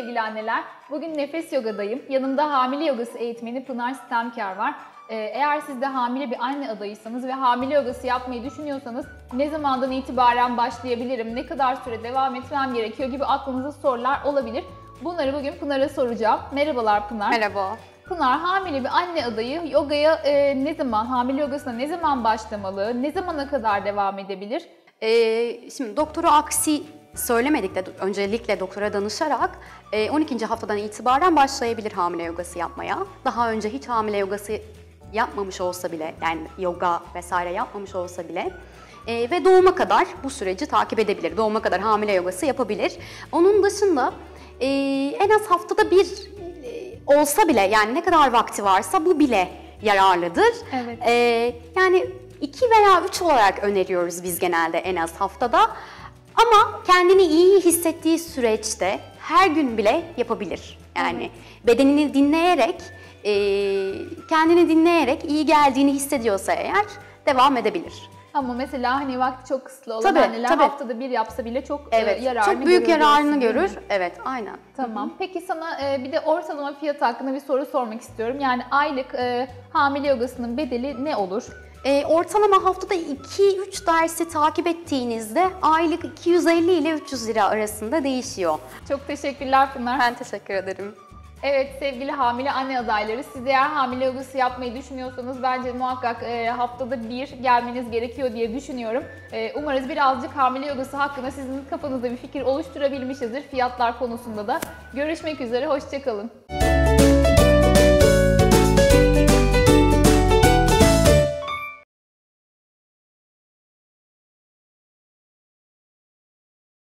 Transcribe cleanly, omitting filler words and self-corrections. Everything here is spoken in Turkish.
sevgili anneler. Bugün Nefes Yoga'dayım. Yanımda hamile yogası eğitmeni Pınar Sistemkar var. Eğer siz de hamile bir anne adayıysanız ve hamile yogası yapmayı düşünüyorsanız ne zamandan itibaren başlayabilirim, ne kadar süre devam etmem gerekiyor gibi aklınızda sorular olabilir. Bunları bugün Pınar'a soracağım. Merhabalar Pınar. Merhaba. Pınar, hamile bir anne adayı yogaya ne zaman, hamile yogasına ne zaman başlamalı, ne zamana kadar devam edebilir? Şimdi doktora aksi söylemedik de öncelikle doktora danışarak 12. haftadan itibaren başlayabilir hamile yogası yapmaya. Daha önce hiç hamile yogası yapmamış olsa bile, yani yoga vesaire yapmamış olsa bile ve doğuma kadar bu süreci takip edebilir. Doğuma kadar hamile yogası yapabilir. Onun dışında en az haftada bir olsa bile, yani ne kadar vakti varsa bu bile yararlıdır. Evet. Yani 2 veya 3 olarak öneriyoruz biz genelde en az haftada. Ama kendini iyi hissettiği süreçte her gün bile yapabilir. Yani bedenini dinleyerek, kendini dinleyerek iyi geldiğini hissediyorsa eğer devam edebilir. Ama mesela hani vakti çok kısıtlı olan anneler haftada bir yapsa bile çok yararını çok büyük yararını diyorsun, görür. Evet, aynen. Tamam. Peki sana bir de ortalama fiyat hakkında bir soru sormak istiyorum. Yani aylık hamile yogasının bedeli ne olur? Ortalama haftada 2-3 dersi takip ettiğinizde aylık 250 ile 300 lira arasında değişiyor. Çok teşekkürler Pınar. Ben teşekkür ederim. Evet sevgili hamile anne adayları, siz eğer hamile yogası yapmayı düşünüyorsanız bence muhakkak haftada bir gelmeniz gerekiyor diye düşünüyorum. Umarız birazcık hamile yogası hakkında sizin kafanızda bir fikir oluşturabilmişizdir fiyatlar konusunda da. Görüşmek üzere, hoşça kalın.